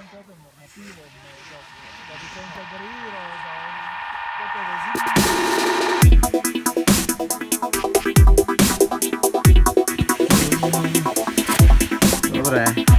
diventato normativo da Vicenza a Briro, da Cesì. Dovrei.